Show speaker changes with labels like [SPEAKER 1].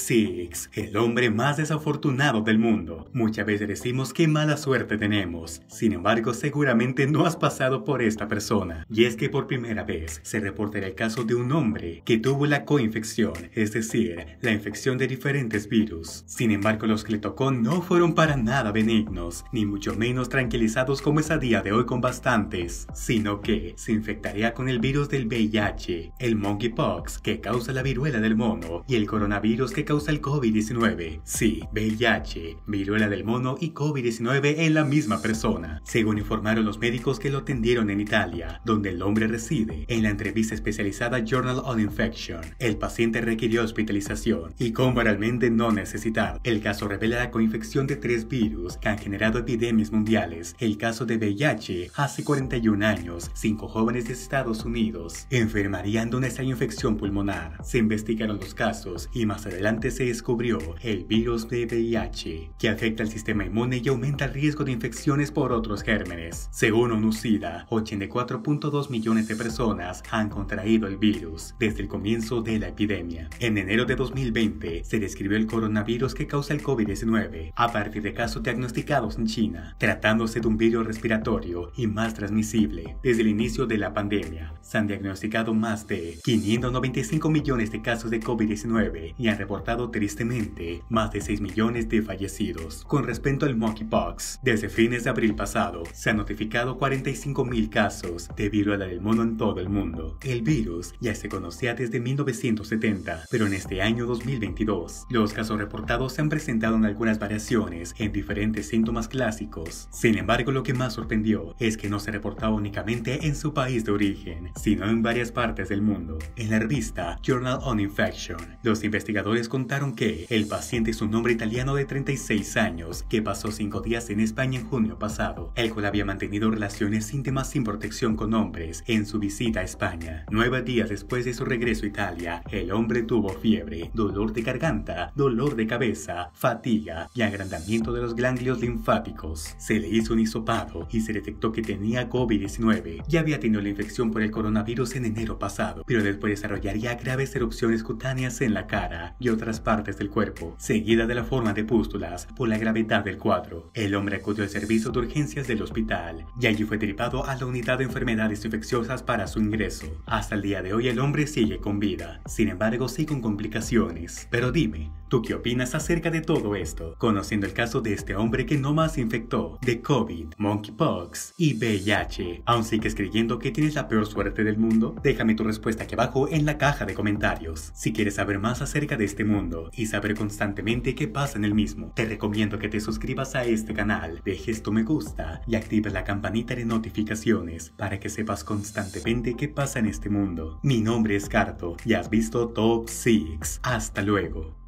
[SPEAKER 1] Six, el hombre más desafortunado del mundo. Muchas veces decimos qué mala suerte tenemos. Sin embargo, seguramente no has pasado por esta persona. Y es que por primera vez se reportará el caso de un hombre que tuvo la coinfección, es decir, la infección de diferentes virus. Sin embargo, los que le tocó no fueron para nada benignos, ni mucho menos tranquilizados como es a día de hoy con bastantes, sino que se infectaría con el virus del VIH, el monkeypox que causa la viruela del mono y el coronavirus que causa el COVID-19. Sí, VIH, viruela del mono y COVID-19 en la misma persona, según informaron los médicos que lo atendieron en Italia, donde el hombre reside. En la entrevista especializada Journal on Infection, el paciente requirió hospitalización y como realmente no necesitar. El caso revela la coinfección de 3 virus que han generado epidemias mundiales. El caso de VIH, hace 41 años, 5 jóvenes de Estados Unidos enfermarían de una extraña infección pulmonar. Se investigaron los casos y más adelante se descubrió el virus de VIH, que afecta al sistema inmune y aumenta el riesgo de infecciones por otros gérmenes. Según ONU-SIDA, 84.2 millones de personas han contraído el virus desde el comienzo de la epidemia. En enero de 2020 se describió el coronavirus que causa el COVID-19 a partir de casos diagnosticados en China, tratándose de un virus respiratorio y más transmisible. Desde el inicio de la pandemia se han diagnosticado más de 595 millones de casos de COVID-19 y han reportado tristemente más de 6 millones de fallecidos. Con respecto al monkeypox, desde fines de abril pasado se han notificado 45.000 casos de viruela del mono en todo el mundo. El virus ya se conocía desde 1970, pero en este año 2022 los casos reportados se han presentado en algunas variaciones en diferentes síntomas clásicos. Sin embargo, lo que más sorprendió es que no se reportaba únicamente en su país de origen, sino en varias partes del mundo. En la revista Journal on Infection, los investigadores contaron que el paciente es un hombre italiano de 36 años que pasó 5 días en España en junio pasado, el cual había mantenido relaciones íntimas sin protección con hombres en su visita a España. 9 días después de su regreso a Italia, el hombre tuvo fiebre, dolor de garganta, dolor de cabeza, fatiga y agrandamiento de los ganglios linfáticos. Se le hizo un hisopado y se detectó que tenía COVID-19. Ya había tenido la infección por el coronavirus en enero pasado, pero después desarrollaría graves erupciones cutáneas en la cara y otras partes del cuerpo, seguida de la forma de pústulas por la gravedad del cuadro. El hombre acudió al servicio de urgencias del hospital y allí fue derivado a la unidad de enfermedades infecciosas para su ingreso. Hasta el día de hoy el hombre sigue con vida, sin embargo sí con complicaciones. Pero dime, ¿tú qué opinas acerca de todo esto? Conociendo el caso de este hombre que no más se infectó de COVID, monkeypox y VIH, ¿aún sigues creyendo que tienes la peor suerte del mundo? Déjame tu respuesta aquí abajo en la caja de comentarios. Si quieres saber más acerca de este mundo y saber constantemente qué pasa en el mismo, te recomiendo que te suscribas a este canal, dejes tu me gusta y actives la campanita de notificaciones para que sepas constantemente qué pasa en este mundo. Mi nombre es Carto y has visto Top 6. Hasta luego.